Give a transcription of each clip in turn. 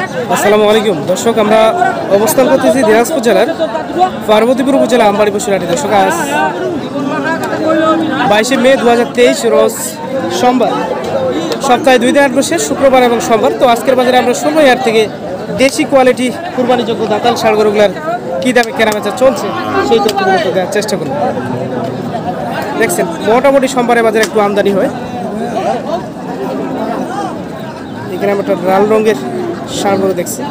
আসসালামু আলাইকুম দর্শক, আমরা অবস্থান করতেছি দিনাজপুর জেলার পার্বতীপুর উপজেলা আমবাড়ি পশুরহাটে। দর্শক, আজ 22শে মে 2023 রোজ সোমবার। সপ্তাহে 2 দিন হাট বসে, শুক্রবার এবং সোমবার। তো আজকের বাজারে আমরা 16 হাট থেকে দেশি কোয়ালিটি কুরবানিযোগ্য দাঁতাল ষাঁড় গরুগুলার কী দামে কেনাবেচা চলছে সেই তথ্যগুলো দেওয়ার চেষ্টা করব। দেখছেন, মোটামুটি সোমবারের বাজারে একটু আমদানি হয়। এখানে আমরা একটা লাল রঙের ষাঁড় গরু দেখছি,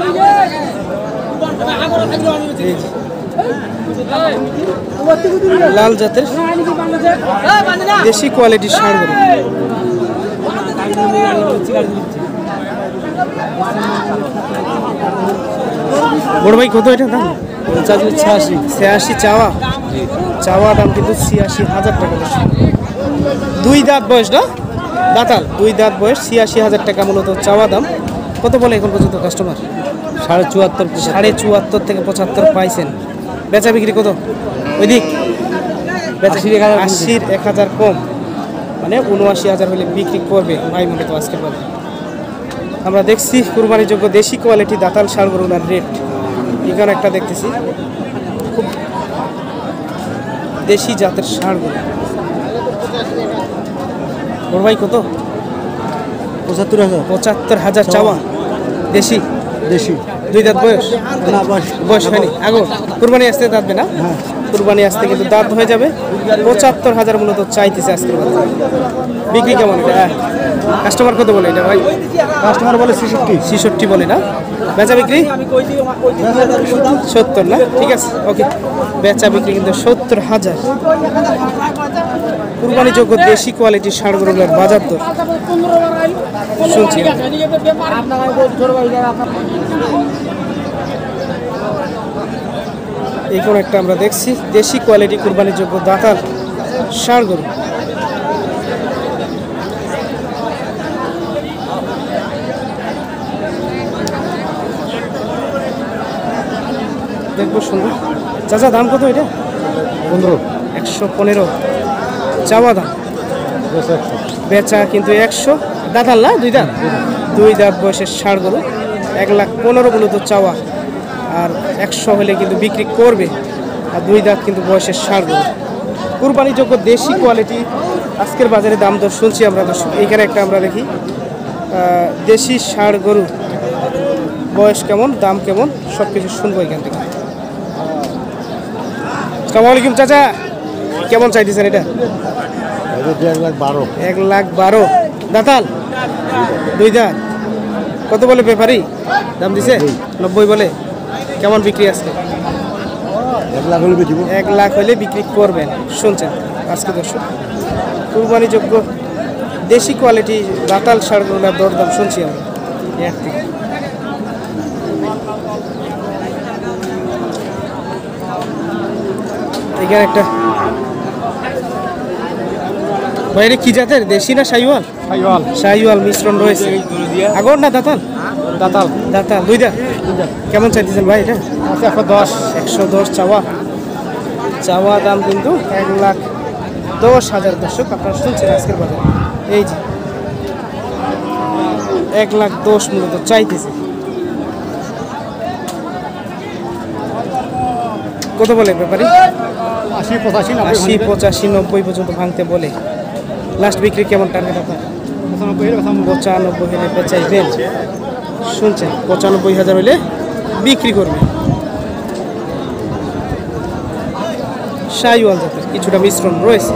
লাল জাতের দেশি কোয়ালিটির ষাঁড় গরু। বড় ভাই, কত এটা দাম? 86 চাওয়া দাম, কিন্তু 86,000 টাকা। 2 দাঁত বয়স না দাঁতাল, 2 দাঁত বয়স, 86,000 টাকা মূলত চাওয়া দাম। কত বলে এখন পর্যন্ত কাস্টমার? 74 থেকে 75 পাইছেন। বেচা বিক্রি কত? ওইদিক 80 1,000 কম, মানে 79,000 হলে বিক্রি করবে ভাই মূলত আজকের বাজারে। আমরা দেখছি কুরবানিযোগ্য দেশি কোয়ালিটি দাঁতাল ষাঁড় গরুর রেট। এখানে একটা দেখতেছি খুব দেশি জাতের ষাঁড় গরু। বড় ভাই কত? 75,000 চাওয়া। দেশি 2 দাঁত বয়স? বয়স হয়নি, আগর কুরবানি আসতে দাঁতবে না? কুরবানি আসতে কিন্তু দাঁত হয়ে যাবে। 75,000 মূলত চাইতেছে আজকের বাজারে। বিক্রি কেমন এটা? কাস্টমার কত বলে এটা ভাই? কাস্টমার বলে 66 বলে না? বেচা বিক্রি 70 না? ঠিক আছে, ওকে। বেচা বিক্রি কিন্তু 70,000। কুরবানিযোগ্য দেশি কোয়ালিটির ষাঁড় গরুগুলোর বাজার দর শুনছি। এই কোন একটা আমরা দেখছি দেশি কোয়ালিটি কুরবানিযোগ্য দাঁতাল ষাঁড় গরু। দেখবো, সুন্দর। চাচা, দাম কত এটা? 115 চাওয়া দাম, বেচা কিন্তু 100। দাঁতাল না? 2 দাঁত বয়সের ষাঁড় গরু, 1,15,000 মূলত চাওয়া, আর 100 হলে কিন্তু বিক্রি করবে। আর 2 দাঁত কিন্তু বয়সের ষাঁড় গরু, কুরবানিযোগ্য দেশি কোয়ালিটি। আজকের বাজারে দাম দর শুনছি আমরা। দর্শক, এইখানে একটা আমরা দেখি দেশি ষাঁড় গরু, বয়স কেমন, দাম কেমন, সব কিছু শুনবো এখান থেকে। আসসালামু আলাইকুম চাচা, কেমন চাইতেছেন এটা? 1,12,000 দাঁতাল, 2 দাঁত। কত বলে ব্যাপারী? দাম দিছে 90 বলে। কেমন বিক্রি আজকে? 1 লাখ হলে বিক্রি করবেন, শুনছেন আজকে দর্শক। কুরবানিযোগ্য দেশি কোয়ালিটি দাঁতাল ষাঁড় গরুর দরদাম শুনছি আমরা। এখানে একটা বাইরে কি জাতের? দেশি না শাহিওয়াল? শাহিওয়াল মিশ্রণ রয়েছে। আগর না দাঁতাল? দাঁতাল 2 দাঁত। কেমন চাইতেছেন ভাই এটা? 110 চাওয়া দাম কিন্তু 1,10,000। দর্শক, আপনারা শুনছেন আজকের বাজারে। এই যে 1,10,000 মূলত চাইতেছে। কত বলে ব্যাপারী? 80 85 90 পর্যন্ত ভাঙতে বলে। লাস্ট বিক্রি কেমন টার্গেট আপনার? 95 হলে বেচাইবেন, শুনছেন। 95,000 হলে বিক্রি করবে। শাহিওয়াল জাতের, কিছুটা মিশ্রণ রয়েছে।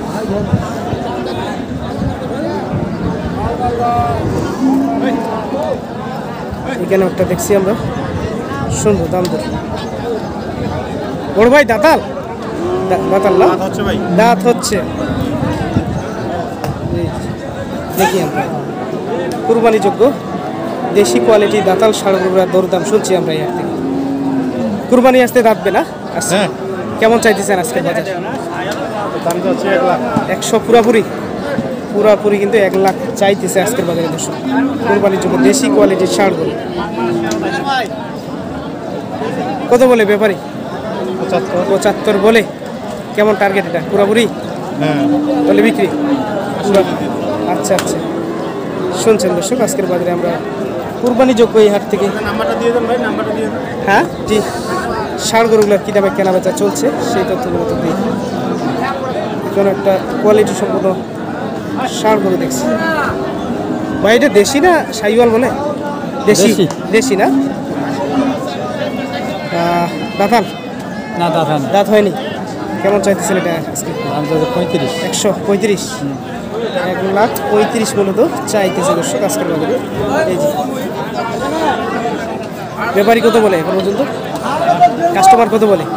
এখানে একটা দেখছি আমরা, শুনবো দাম দর। বড় ভাই, দাঁতাল না? দাঁত হচ্ছে। দেখি আমরা কুরবানিযোগ্য দেশি কোয়ালিটি দাঁতাল ষাঁড় গরুর দরদাম শুনছি আমরা এর থেকে। কুরবানি আসতে দাঁতবে না? কেমন চাইতেছেন আজকে বাজার? 100 পুরাপুরি কিন্তু 1 লাখ চাইতেছে আজকের বাজারে। দর্শক, কুরবানিযোগ্য দেশি কোয়ালিটির ষাঁড় গরু। কত বলে ব্যাপারী? 75 বলে। কেমন টার্গেট এটা? পুরাপুরি বলে বিক্রি? আচ্ছা, শুনছেন দর্শক, আজকের বাজারে আমরা কুরবানিযোগ্য এই হাট থেকে। হ্যাঁ জি, ষাঁড় গরুগুলোর কী দামে কেনা বেচা চলছে সেই তথ্যগুলো তো দিই। এখানে একটা কোয়ালিটি সম্পূর্ণ ষাঁড় গরু দেখছি। ভাই এটা দেশি না সাইওয়াল বলে? দেশি। দেশি না? দাঁতাল? না দাদা দাঁত হয়নি। কেমন চাইতেছেন এটা আজকে? 35। 135। 1,35,000 মূলত চাইতেছে দর্শক আজকের বাজারে। এই যে ব্যাপারী কত বলে এখন পর্যন্ত? কাস্টমার কত বলে?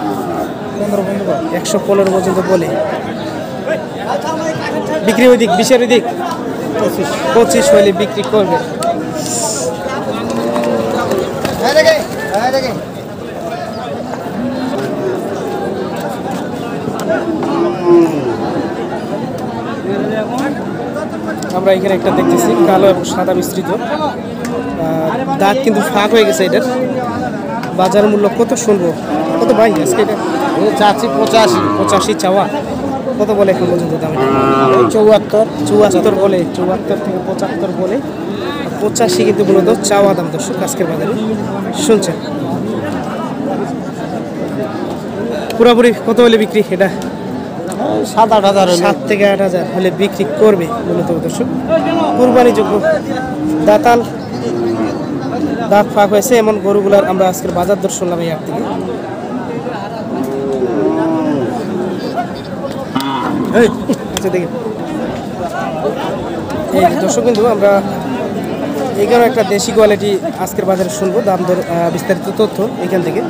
115 পর্যন্ত বলে। বিক্রি ওই দিক 20-এর ওই দিক 25 হলে বিক্রি করবে। আমরা এখানে একটা দেখতেছি কালো এবং সাদা মিশ্রিত, দাঁত কিন্তু ফাঁক হয়ে গেছে। এটার বাজার মূল্য কত শুনবো? কত ভাই আজকে এটা? চাচ্ছি 85 চাওয়া। কত বলে এখন পর্যন্ত দাম? 74 বলে, 74 থেকে 75 বলে, 85 কিন্তু মূলত চাওয়া দাম দর্শক আজকের বাজারে শুনছেন। পুরোপুরি কত হলে বিক্রি এটা? 7-8 7 থেকে 8,000 হলে বিক্রি করবে মূলত দর্শক। কুরবানিযোগ্য দাঁতাল, দাঁত ফাঁক হয়েছে এমন গরুগুলার আমরা আজকের বাজার দর শুনলাম এই হাট থেকে। আচ্ছা দেখি এই দর্শক কিন্তু আমরা এইখানে একটা দেশি কোয়ালিটি আজকের বাজারে শুনবো, দাম দর বিস্তারিত তথ্য এখান থেকে।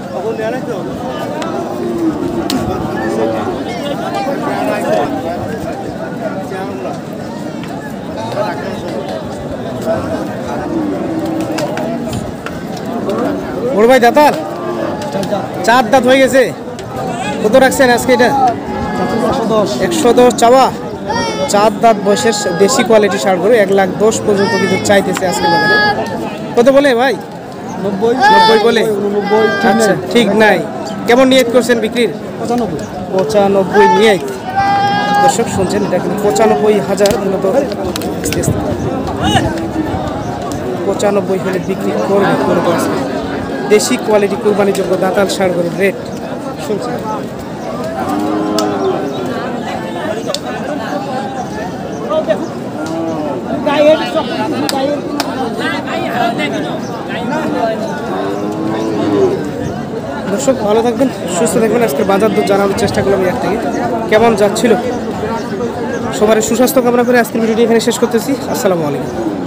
বড় ভাই দাঁতাল 4 দাঁত হয়ে গেছে, কত রাখছেন আজকে এটা? 110 চাওয়া। 4 দাঁত বয়সের দেশি কোয়ালিটি ষাঁড় গরু 1,10,000 পর্যন্ত কিন্তু চাইতেছে আজকে বাজারে। কত বলে ভাই? 90 বলে। আচ্ছা ঠিক নাই। কেমন নিয়ত করছেন বিক্রির? 95 নিয়ত। দর্শক শুনছেন এটা কিন্তু 95,000 মূলত 95 হলে বিক্রি করবে মূলত আজকে। দেশি কোয়ালিটি কুরবানিযোগ্য দাঁতাল ষাঁড় গরুর রেট শুনছেন। দর্শক ভালো থাকবেন, সুস্থ থাকবেন। আজকের বাজার দর জানানোর চেষ্টা করলাম এর থেকে কেমন যাচ্ছিল। সবার সুস্বাস্থ্য কামনা করে আজকের ভিডিওটি এখানে শেষ করতেছি। আসসালামু আলাইকুম।